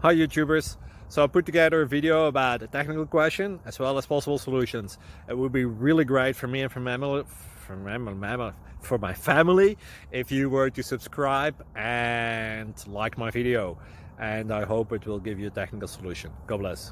Hi YouTubers! So I put together a video about a technical question as well as possible solutions. It would be really great for me and for my family if you were to subscribe and like my video, and I hope it will give you a technical solution. God bless.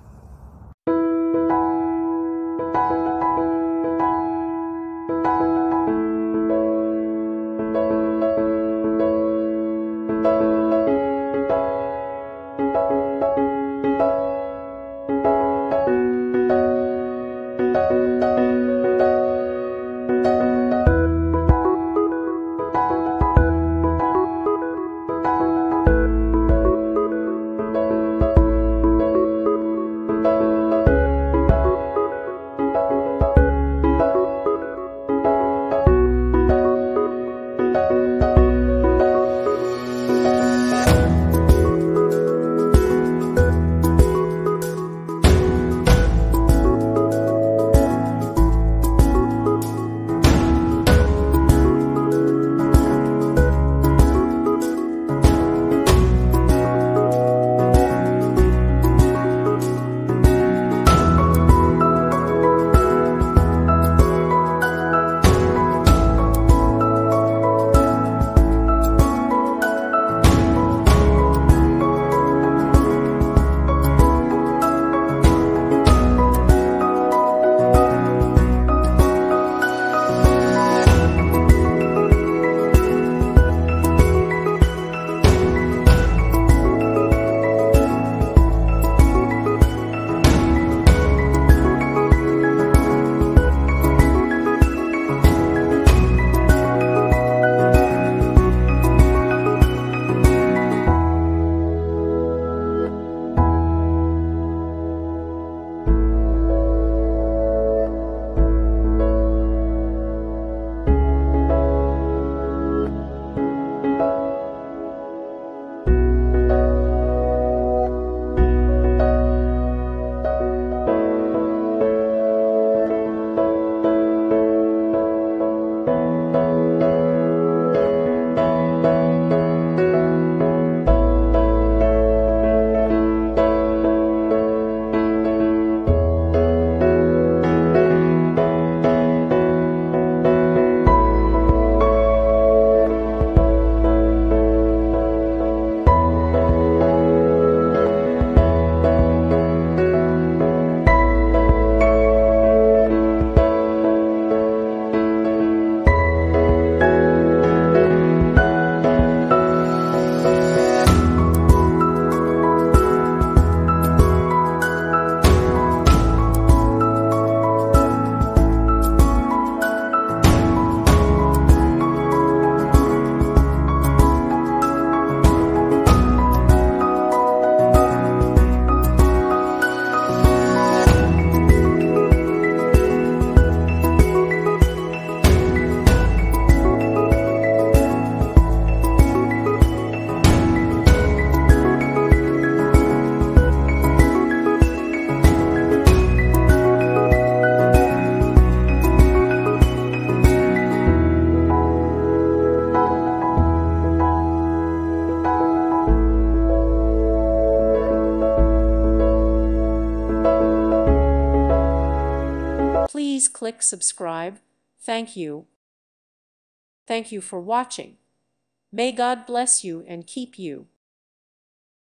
Please click subscribe. Thank you. Thank you for watching. May God bless you and keep you.